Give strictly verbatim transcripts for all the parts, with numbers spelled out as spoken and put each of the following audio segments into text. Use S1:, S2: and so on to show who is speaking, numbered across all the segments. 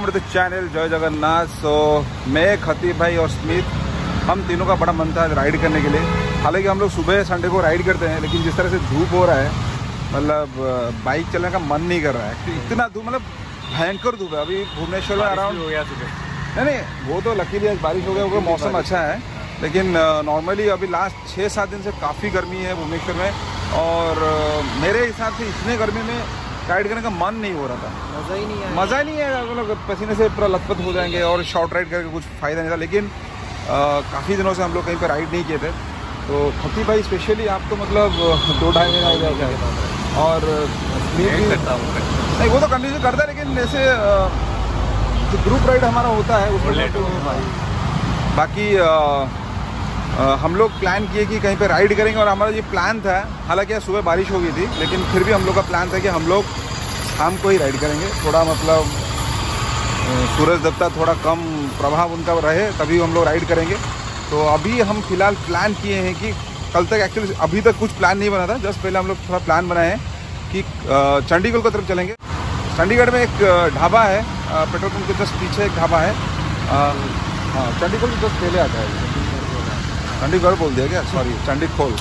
S1: Welcome to the channel जय जगन्नाथ। सो मैं खतीब भाई और स्मित, हम तीनों का बड़ा मन था राइड करने के लिए। हालांकि हम लोग सुबह संडे को राइड करते हैं, लेकिन जिस तरह से धूप हो रहा है, मतलब बाइक चलने का मन नहीं कर रहा है। इतना धूप, मतलब भयंकर धूप है। अभी भुवनेश्वर में अराउंड हो गया सुबह, नहीं नहीं वो तो लकीली आज बारिश हो गया, वो मौसम अच्छा है। लेकिन नॉर्मली अभी लास्ट छः सात दिन से काफ़ी गर्मी है भुवनेश्वर में, और मेरे हिसाब से इतने गर्मी में राइड करने का मन नहीं हो रहा था। मज़ा ही नहीं है, मज़ा ही नहीं है। मतलब पसीने से पूरा लथपथ हो जाएंगे और शॉर्ट राइड करके कुछ फ़ायदा नहीं था। लेकिन काफ़ी दिनों से हम लोग कहीं पे राइड नहीं किए थे, तो खतीब भाई स्पेशली आप तो मतलब दो ढाई महीना हो गया है, और नहीं वो तो कंटिन्यू करता है, लेकिन जैसे जो ग्रुप राइड हमारा होता है उसमें तो बाकी आ, आ, हम लोग प्लान किए कि कहीं पे राइड करेंगे, और हमारा ये प्लान था। हालांकि आज सुबह बारिश हो गई थी, लेकिन फिर भी हम लोग का प्लान था कि हम लोग शाम को ही राइड करेंगे। थोड़ा मतलब सूरज देवता थोड़ा कम प्रभाव उनका रहे, तभी हम लोग राइड करेंगे। तो अभी हम फिलहाल प्लान किए हैं कि कल तक, एक्चुअली अभी तक कुछ प्लान नहीं बना था, जस्ट पहले हम लोग थोड़ा प्लान बनाए हैं कि चंडीगढ़ की तरफ चलेंगे। चंडीगढ़ में एक ढाबा है, पेट्रोल पंप के जस्ट पीछे एक ढाबा है। हाँ, चंडीगढ़ में जस्ट पहले आता है। चंडीगढ़ बोल दिया क्या, सॉरी चंडीखोल।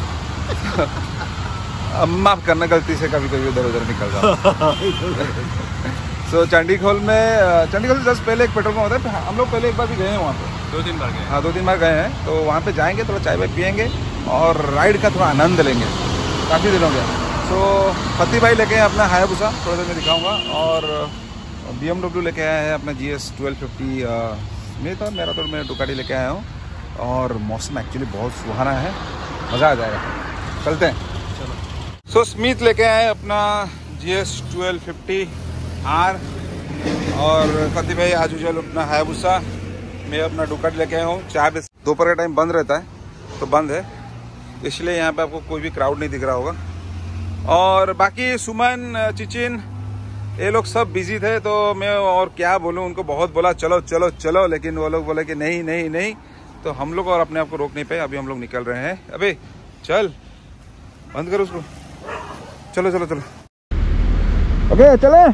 S1: माफ़ करना, गलती से कभी कभी उधर उधर निकल जाता। सो चंडीखोल में, चंडीगढ़ से जस्ट पहले एक पेट्रोल पंप होता है। हम लोग पहले एक बार भी गए हैं वहाँ पे,
S2: दो तीन बार गए।
S1: हाँ दो तीन बार गए हैं। तो वहाँ पे जाएंगे, थोड़ा चाय वाय पियेंगे और राइड का थोड़ा आनंद लेंगे। काफ़ी दिन हो गया। तो खतीब भाई लेके आए अपना हायाबुसा, थोड़ा देर में दिखाऊँगा, और बी एम डब्ल्यू लेके आया है अपना जी एस ट्वेल्व फिफ्टी। मेरे तो मेरा तो मैं डुकाटी लेके आया हूँ, और मौसम एक्चुअली बहुत सुहाना है, मज़ा आ जाएगा। चलते हैं, चलो। सो स्मित लेके आए अपना G S twelve fifty R, और खतीब भाई आज यूजुअल अपना हायाबुसा। मैं अपना डुकाटी लेके आया हूँ। चार बजे दोपहर का टाइम बंद रहता है, तो बंद है, इसलिए यहाँ पे आपको कोई भी क्राउड नहीं दिख रहा होगा। और बाकी सुमन, चिचिन, ये लोग सब बिजी थे, तो मैं और क्या बोलूँ, उनको बहुत बोला चलो चलो चलो, लेकिन वो लोग बोले कि नहीं नहीं नहीं। तो हम लोग और अपने आप को रोक नहीं पाए। अभी हम लोग निकल रहे हैं। अबे चल, बंद करो उसको, चलो चलो चलो। ओके चले,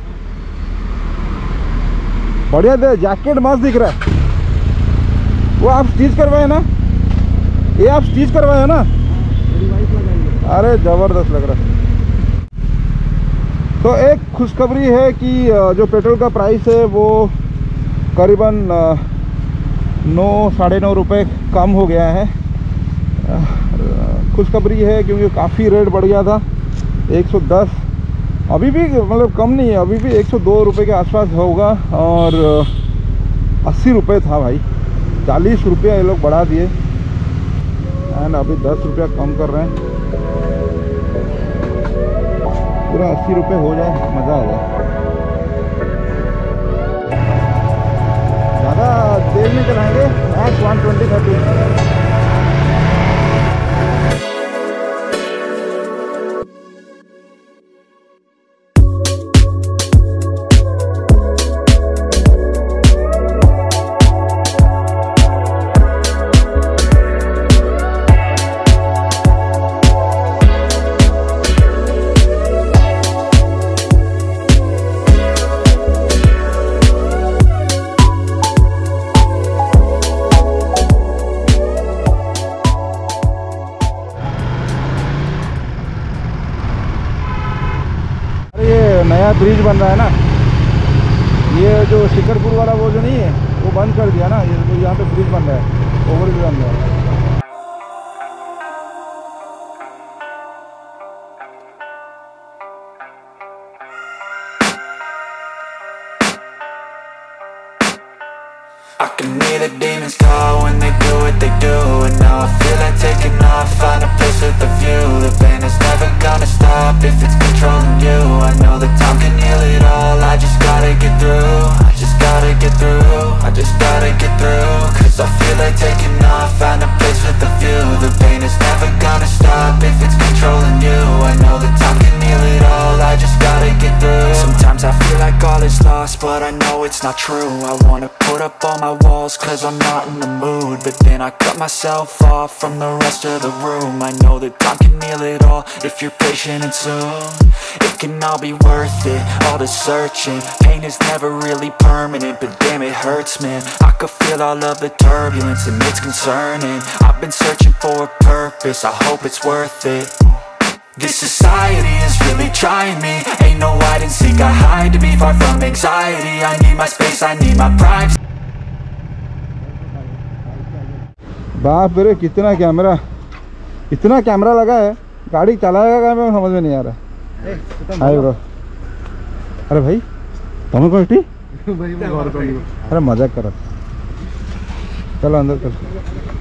S1: बढ़िया दे, जैकेट मस्त दिख रहा है। वो आप स्टिच करवाए ना, ये आप स्टिच करवाए ना? अरे जबरदस्त लग रहा है। तो एक खुशखबरी है कि जो पेट्रोल का प्राइस है वो करीबन नौ साढ़े नौ रुपये कम हो गया है। खुशखबरी है क्योंकि काफ़ी रेट बढ़ गया था, एक सौ दस, अभी भी मतलब कम नहीं है, अभी भी एक सौ दो रुपये के आसपास होगा। और अस्सी रुपये था भाई, चालीस रुपया ये लोग बढ़ा दिए, एंड अभी दस रुपया कम कर रहे हैं। पूरा अस्सी रुपये हो जाए, मज़ा आ जाए। ज़्यादा तेल नहीं चलाएंगे, मैक्स वन ट्वेंटी थर्टी। नया ब्रिज बन रहा है ना, ये जो शिकरपुर वाला वो जो नहीं है, वो बंद कर दिया ना, ये तो यहाँ पे ब्रिज बन रहा है, ओवर ब्रिज बन रहा है।
S3: I can hear the demons call when they do what they do, and now I feel like taking off, find a place with a view. The pain is never gonna stop if it's controlling you. I know that time can heal it all, I just gotta get through. I just gotta get through, I just gotta get through. Cause I feel like taking off, find a place with a view. The pain is never gonna stop if it's controlling you. I know that time can heal it all, I just gotta get through. Sometimes I feel like all is lost, but I know it's not true. I wanna put up all my walls cause I'm not in the mood, but then I cut myself off from the rest of the room. I know that time can heal it all if you're patient and soon it can all be worth it, all the searching. Pain is never really permanent, but damn it hurts, man. I could feel all of the turbulence and it's concerning. I've been searching for a purpose, I hope it's worth it. This society is really trying me. Ain't no hide and seek, I hide to be far from anxiety. I need my space, I need my privacy.
S1: बाप रे कितना camera, इतना camera लगा है, गाड़ी चलाएगा क्या मैं समझ में नहीं आ रहा। हाय ब्रो, अरे भाई तुम कौन टी? अरे मजाक करो, चलो अंदर चलो।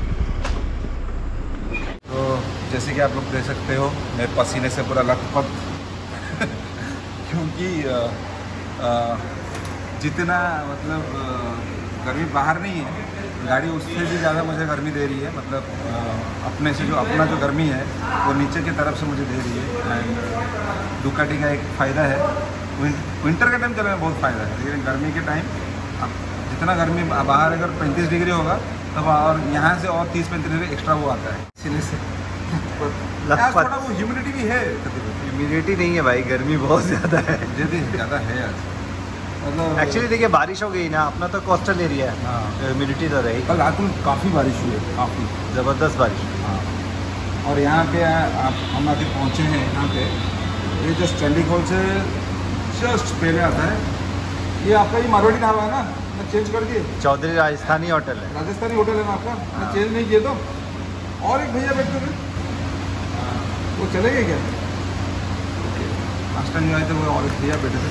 S1: जैसे कि आप लोग देख सकते हो मैं पसीने से पूरा लथपथ क्योंकि आ, आ, जितना मतलब गर्मी बाहर नहीं है, गाड़ी उससे भी ज़्यादा मुझे गर्मी दे रही है। मतलब आ, अपने से जो अपना जो गर्मी है वो नीचे की तरफ से मुझे दे रही है। एंड डुकाटी का एक फ़ायदा है, विंटर के टाइम चलने में बहुत फ़ायदा है, लेकिन गर्मी के टाइम जितना गर्मी बाहर अगर पैंतीस डिग्री होगा तब और यहाँ से और तीस पैंतीस डिग्री एक्स्ट्रा वो आता है, इसीलिए से थोड़ा वो ह्यूमिडिटी भी है।
S2: ह्यूमिडिटी नहीं है भाई, गर्मी बहुत ज़्यादा है,
S1: ज़्यादा है आज। मतलब
S2: एक्चुअली देखिए बारिश हो गई ना, अपना तो कोस्टल एरिया है, हाँ ह्यूमिडिटी तो रहेगी।
S1: कल रात में काफ़ी बारिश हुई है, काफ़ी
S2: ज़बरदस्त बारिश।
S1: हाँ, और यहाँ पे आप हम अभी पहुँचे हैं यहाँ पे, ये जस्ट चंडीगढ़ से जस्ट पहले आता है। ये आपका ये मारवाड़ी ढाबा है ना, मैं चेंज कर दिए,
S2: चौधरी राजस्थानी होटल है।
S1: राजस्थानी होटल है ना आपका, मैं चेंज नहीं किए तो। और एक भैया बैठते थे, वो चले गए क्या? लास्ट टाइम जो आए थे वो और एक भैया बैठे थे,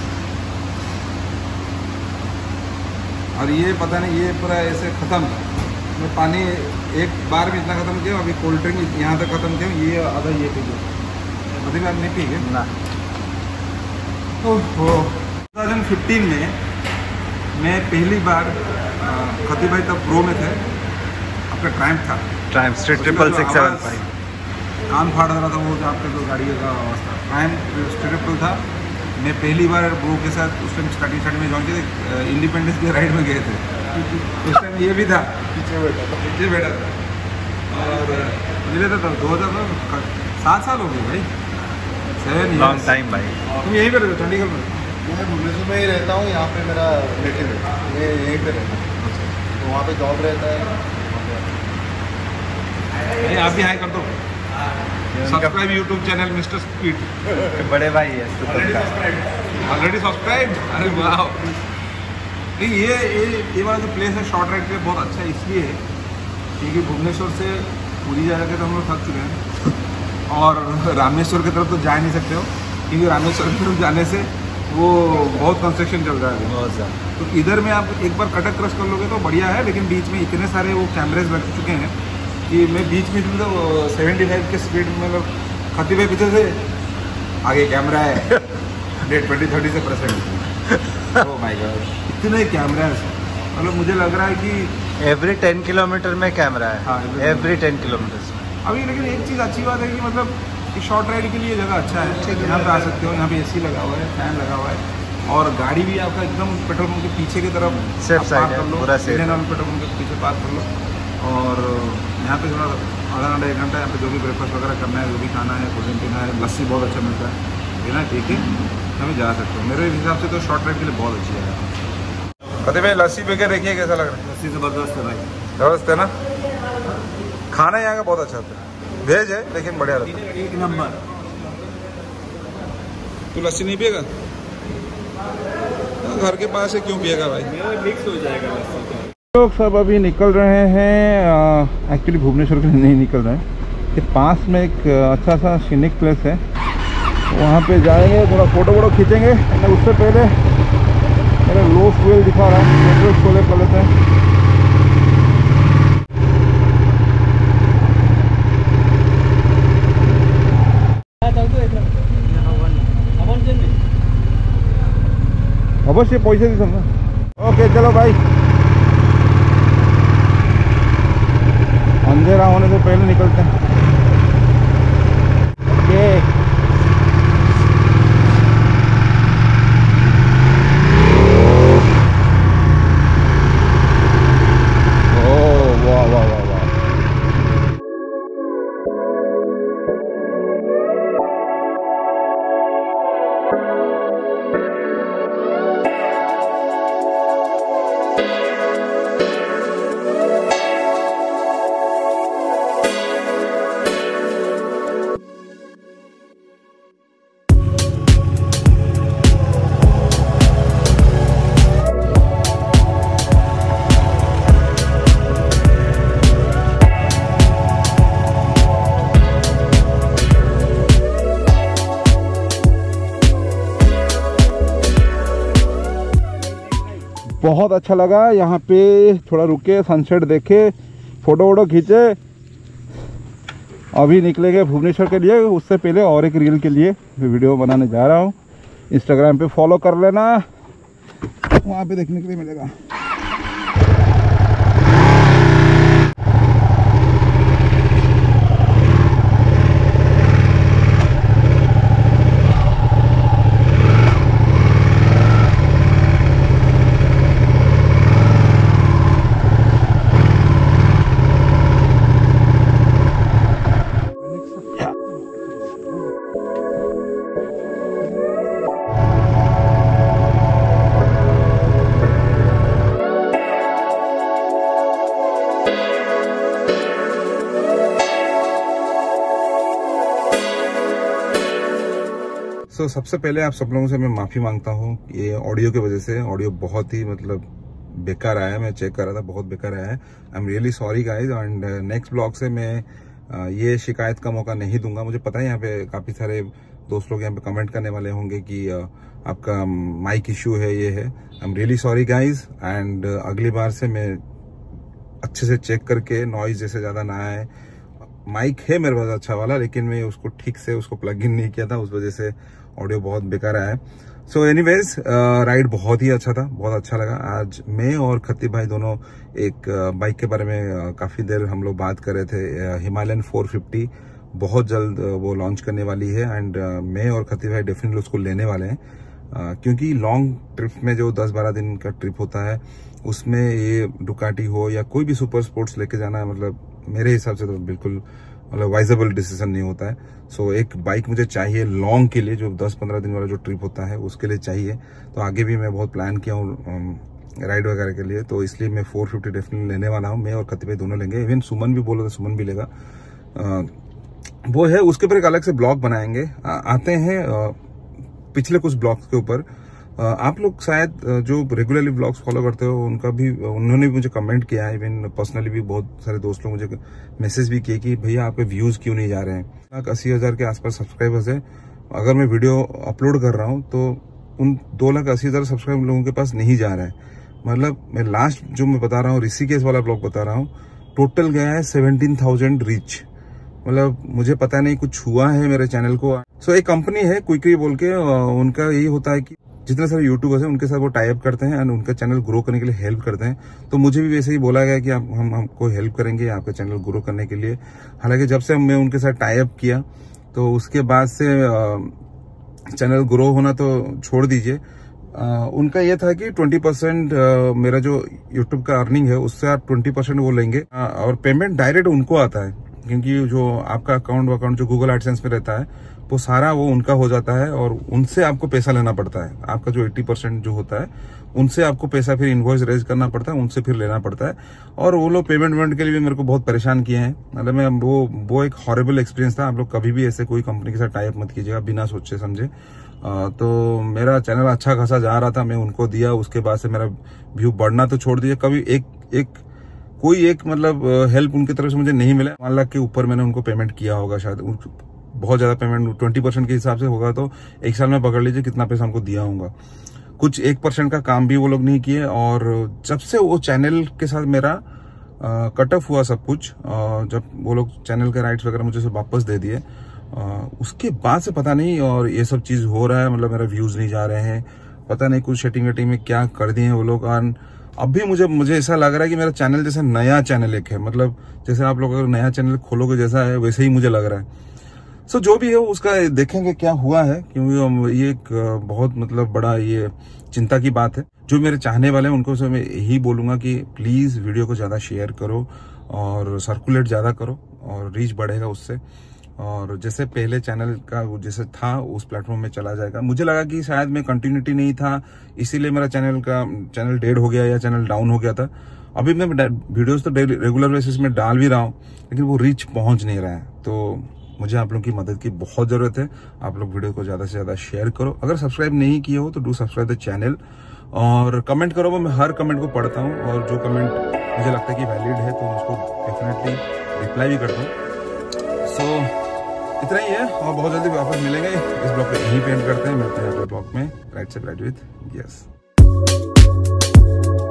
S1: और ये पता नहीं ये पूरा ऐसे ख़त्म। मैं पानी एक बार में इतना ख़त्म किया, अभी कोल्ड ड्रिंक यहाँ तक ख़त्म किया, ये आधा ये पी गया, अभी भी आप नहीं पी गए ना। ओहो, दो हज़ार पंद्रह में मैं पहली बार खती भाई तब प्रो में थे, आपका ट्रायम्फ था,
S2: Triumph Street Triple six seven five,
S1: कान फाड़ रहा था वो, जो आपके जो गाड़ी का अवस्था। ट्रायम्फ ट्रिपल था, मैं पहली बार ब्रो के साथ उस टाइम स्टार्टिंग स्टार्टिंग में जॉइन किए थे, इंडिपेंडेंस के राइड में गए थे। उस टाइम ये भी था, पीछे बैठा था पीछे बैठा था और मिले थे तब दो हज़ार सात साल हो गए भाई, सेवन
S2: लॉन्ग टाइम भाई।
S1: तुम यहीं पर रहते हो चंडीगढ़ में?
S4: मैं भुवनेश्वर में ही रहता हूँ, यहाँ पे मेरा रिलेटिव है, मैं यहीं पे रहता हूँ, तो वहाँ पे जॉब रहता है।
S1: आप भी हाई कर दो, subscribe YouTube channel Mister Speed,
S2: बड़े भाई है
S1: ऑलरेडी सब्सक्राइब। अरे वाह, ये ये ये वाला जो प्लेस है शॉर्ट राइड के लिए बहुत अच्छा है, इसलिए क्योंकि भुवनेश्वर से पूरी जा के तो हम लोग थक चुके हैं और रामेश्वर की तरफ तो जा नहीं सकते हो, क्योंकि रामेश्वर की तरफ जाने से वो बहुत कंस्ट्रक्शन चल रहा है
S2: बहुत ज़्यादा।
S1: तो इधर में आप एक बार कटक क्रॉस कर लोगे तो बढ़िया है, लेकिन बीच में इतने सारे वो कैमरेज लग चुके हैं कि मैं बीच में तो सेवेंटी फाइव के स्पीड में मतलब खती पे पीछे से आगे कैमरा है डेट ट्वेंटी थर्टी से परसेंट। ओह माय गॉड, इतने कैमरा है, मतलब मुझे लग रहा है कि
S2: एवरी टेन किलोमीटर में कैमरा है।
S1: हाँ,
S2: एवरी टेन किलोमीटर
S1: अभी। लेकिन एक चीज़ अच्छी बात है कि मतलब कि शॉर्ट राइड के लिए जगह अच्छा है, यहाँ पे आ सकते हो, यहाँ पे एसी लगा हुआ है, फैन लगा हुआ है और गाड़ी भी आपका एकदम पेट्रोल पंप के पीछे की तरफ
S2: सेफ साइड है, पूरा सेफ है।
S1: पेट्रोल पंप के पीछे पार्क कर लो और यहाँ पे थोड़ा आधा घंटा एक घंटा यहाँ पे जो भी ब्रेकफास्ट वगैरह करना है, जो भी खाना है, भोजन पीना है, लस्सी बहुत अच्छा मिलता है, बिना ठीक है हमें जा सकते हो। मेरे हिसाब से तो शॉर्ट राइड के लिए बहुत अच्छी है। कहते भाई लस्सी पी के देखिए कैसा लग रहा है?
S4: लस्सी ज़बरदस्त है भाई,
S1: जबरदस्त है ना। खाना यहाँ का बहुत अच्छा होता है, वेज है लेकिन बढ़िया रहता है,
S4: एक नंबर।
S1: तू लस्सी नहीं पिएगा? घर के पास है, क्यों पिएगा भाई?
S4: मिक्स हो जाएगा लस्सी।
S1: लोग सब अभी निकल रहे हैं, एक्चुअली भुवनेश्वर के लिए नहीं निकल रहे हैं, ये पास में एक अच्छा सा सीनिक प्लेस है, वहाँ पे जाएंगे, थोड़ा फोटो वोटो खींचेंगे। उससे पहले मेरा लो फ्यूल दिखा रहा है, पेट्रोल खोले कर लेते हैं। अवश्य पैसे दी समझा। ओके चलो भाई, अंधेरा होने से पहले निकलते हैं। ओके बहुत अच्छा लगा यहाँ पे, थोड़ा रुके, सनसेट देखे, फ़ोटो वोटो खींचे। अभी निकलेंगे भुवनेश्वर के लिए, उससे पहले और एक रील के लिए वीडियो बनाने जा रहा हूँ। इंस्टाग्राम पे फॉलो कर लेना, वहाँ पे देखने के लिए मिलेगा। तो सबसे पहले आप सब लोगों से मैं माफ़ी मांगता हूँ, ये ऑडियो की वजह से ऑडियो बहुत ही मतलब बेकार आया है। मैं चेक कर रहा था, बहुत बेकार आया है। I am really sorry guys. And next blog से मैं uh, ये शिकायत का मौका नहीं दूंगा। मुझे पता है यहाँ पे काफ़ी सारे दोस्त लोग यहाँ पे कमेंट करने वाले होंगे कि uh, आपका माइक इशू है, ये है। I am really sorry guys. And अगली बार से मैं अच्छे से चेक करके, नॉइज जैसे ज़्यादा ना आए। माइक है मेरे पास अच्छा वाला, लेकिन मैं उसको ठीक से उसको प्लग इन नहीं किया था, उस वजह से ऑडियो बहुत बेकार आया है। सो एनीवेज, राइड बहुत ही अच्छा था, बहुत अच्छा लगा। आज मैं और खतीब भाई दोनों एक बाइक के बारे में काफ़ी देर हम लोग बात कर रहे थे। हिमालयन फोर फिफ्टी बहुत जल्द वो लॉन्च करने वाली है। एंड मैं और खतीब भाई डेफिनेटली उसको लेने वाले हैं, क्योंकि लॉन्ग ट्रिप में जो दस बारह दिन का ट्रिप होता है, उसमें ये डुकाटी हो या कोई भी सुपर स्पोर्ट्स लेके जाना है, मतलब मेरे हिसाब से तो बिल्कुल मतलब वाइजेबल डिसीजन नहीं होता है। सो so, एक बाइक मुझे चाहिए लॉन्ग के लिए, जो दस पंद्रह दिन वाला जो ट्रिप होता है उसके लिए चाहिए। तो आगे भी मैं बहुत प्लान किया हूँ राइड वगैरह के लिए, तो इसलिए मैं फोर फिफ्टी डेफिनेटली लेने वाला हूँ। मैं और खतीब भाई दोनों लेंगे। इवन सुमन भी बोला था, सुमन भी लेगा। आ, वो है, उसके ऊपर एक अलग से ब्लॉग बनाएंगे। आ, आते हैं आ, पिछले कुछ ब्लॉग्स के ऊपर। आप लोग शायद जो रेगुलरली ब्लॉग्स फॉलो करते हो, उनका भी उन्होंने भी मुझे कमेंट किया है। इवन पर्सनली भी बहुत सारे दोस्त लोग मुझे मैसेज भी किए कि भैया आपके व्यूज क्यों नहीं जा रहे हैं। लाख अस्सी हजार के आसपास सब्सक्राइबर्स है। अगर मैं वीडियो अपलोड कर रहा हूँ तो उन दो लाख अस्सी हजार सब्सक्राइबर लोगों के पास नहीं जा रहा है। मतलब मैं लास्ट जो मैं बता रहा हूँ, ऋषिकेश वाला ब्लॉग बता रहा हूँ, टोटल गया है सेवनटीन थाउजेंड रीच। मतलब मुझे पता नहीं कुछ हुआ है मेरे चैनल को। सो एक कंपनी है क्विकली बोल के, उनका यही होता है कि जितने सारे यूट्यूबर्स हैं उनके साथ वो टाई अप करते हैं एंड उनका चैनल ग्रो करने के लिए हेल्प करते हैं। तो मुझे भी वैसे ही बोला गया कि आप हम हमको हेल्प करेंगे आपका चैनल ग्रो करने के लिए। हालांकि जब से मैं उनके साथ टाई अप किया तो उसके बाद से चैनल ग्रो होना तो छोड़ दीजिए। उनका ये था कि ट्वेंटी परसेंट मेरा जो यूट्यूब का अर्निंग है उससे आप ट्वेंटी परसेंट वो लेंगे, आ, और पेमेंट डायरेक्ट उनको आता है, क्योंकि जो आपका अकाउंट अकाउंट जो गूगल एडसेंस में रहता है वो सारा वो उनका हो जाता है और उनसे आपको पैसा लेना पड़ता है। आपका जो अस्सी परसेंट जो होता है उनसे आपको पैसा फिर इनवॉइस रेज करना पड़ता है, उनसे फिर लेना पड़ता है। और वो लोग पेमेंट वेमेंट के लिए भी मेरे को बहुत परेशान किए हैं। मतलब मैं वो वो एक हॉरेबल एक्सपीरियंस था। आप लोग कभी भी ऐसे कोई कंपनी के साथ टाई अप मत कीजिएगा बिना सोचे समझे। तो मेरा चैनल अच्छा खासा जा रहा था, मैं उनको दिया, उसके बाद से मेरा व्यू बढ़ना तो छोड़ दिया। कभी एक एक कोई एक मतलब हेल्प उनकी तरफ से मुझे नहीं मिला। वन लाख के ऊपर मैंने उनको पेमेंट किया होगा, शायद बहुत ज्यादा पेमेंट ट्वेंटी परसेंट के हिसाब से होगा तो एक साल में पकड़ लीजिए कितना पैसा हमको दिया होगा। कुछ एक परसेंट का काम भी वो लोग नहीं किए। और जब से वो चैनल के साथ मेरा कट ऑफ हुआ सब कुछ, आ, जब वो लोग चैनल के राइट्स वगैरह मुझे से वापस दे दिए, उसके बाद से पता नहीं और ये सब चीज हो रहा है। मतलब मेरा व्यूज नहीं जा रहे हैं, पता नहीं कुछ सेटिंग वेटिंग में क्या कर दिए हैं वो लोग। और अभी मुझे मुझे ऐसा लग रहा है कि मेरा चैनल जैसे नया चैनल एक है, मतलब जैसे आप लोग अगर नया चैनल खोलोगे जैसा है वैसे ही मुझे लग रहा है। सो so, जो भी है उसका देखेंगे क्या हुआ है, क्योंकि ये एक बहुत मतलब बड़ा ये चिंता की बात है। जो मेरे चाहने वाले हैं उनको मैं यही बोलूंगा कि प्लीज वीडियो को ज्यादा शेयर करो और सर्कुलेट ज्यादा करो और रीच बढ़ेगा उससे। और जैसे पहले चैनल का जैसे था उस प्लेटफॉर्म में चला जाएगा। मुझे लगा कि शायद मैं कंटिन्यूटी नहीं था, इसीलिए मेरा चैनल का चैनल डेड हो गया या चैनल डाउन हो गया था। अभी मैं वीडियोस तो रेगुलर बेसिस में डाल भी रहा हूँ, लेकिन वो रीच पहुंच नहीं रहा है। तो मुझे आप लोगों की मदद की बहुत जरूरत है। आप लोग वीडियो को ज्यादा से ज्यादा शेयर करो। अगर सब्सक्राइब नहीं किए हो तो डू सब्सक्राइब द चैनल और कमेंट करो। मैं हर कमेंट को पढ़ता हूँ और जो कमेंट मुझे लगता है कि वैलिड है तो उसको डेफिनेटली रिप्लाई भी करता हूँ। सो so, इतना ही है और बहुत जल्दी वापस मिलेंगे। इस ब्लॉग पे यहीं पे एंड करते हैं। मिलते हैं अगले ब्लॉग में। राइट से राइट विद यस।
S3: you.